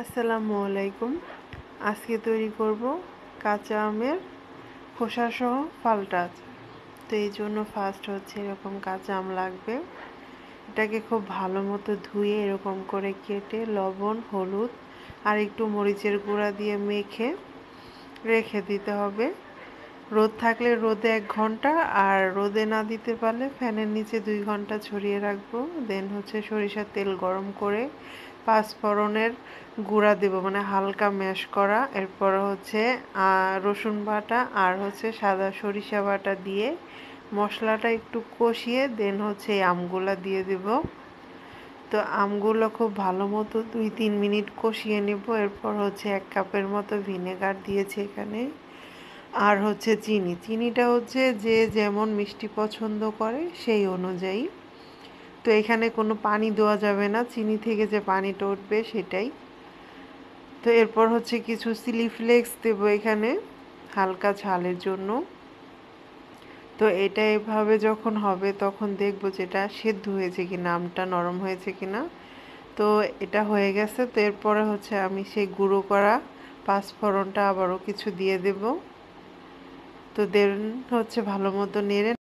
আসসালামু আলাইকুম। আজকে তৈরি করব কাঁচা আমের খোসা সহ ফালটা আচার। তো এই জন্য ফার্স্ট হচ্ছে এরকম কাঁচা আম লাগবে। এটাকে খুব ভালো মতো ধুয়ে এরকম করে কেটে লবণ, হলুদ আর একটু মরিচের গুঁড়া দিয়ে মেখে রেখে দিতে হবে। রোদ থাকলে রোদে 1 ঘন্টা, আর রোদে না দিতে পারলে ফ্যানের নিচে 2 ঘন্টা ছড়িয়ে রাখবো। দেন হচ্ছে সরিষার তেল গরম করে পাঁচফোড়নের গুঁড়া দেব, মানে হালকা ম্যাশ করা। এরপর হচ্ছে রসুন বাটা আর হচ্ছে সাদা সরিষা বাটা দিয়ে মশলাটা একটু কষিয়ে দেন হচ্ছে এই আমগুলা দিয়ে দেব। তো আমগুলো খুব ভালো মতো 2-3 মিনিট কষিয়ে নেব। এরপর হচ্ছে 1 কাপের মতো ভিনেগার দিয়েছি এখানে, আর হচ্ছে চিনিটা হচ্ছে যে যেমন মিষ্টি পছন্দ করে সেই অনুযায়ী। তো এখানে কোনো পানি দেওয়া যাবে না, চিনি থেকে যে পানিটা উঠবে সেটাই। তো এরপর হচ্ছে কিছু চিলি ফ্লেক্স দেবো এখানে হালকা ঝালের জন্য। তো এটা এভাবে যখন হবে তখন দেখবো যেটা সেদ্ধ হয়েছে কিনা, আমটা নরম হয়েছে কিনা। তো এটা হয়ে গেছে। তো এরপরে হচ্ছে আমি সেই গুঁড়ো করা পাঁচফোড়নটা আবারও কিছু দিয়ে দেব। তো দেন হচ্ছে ভালো মতো নেড়ে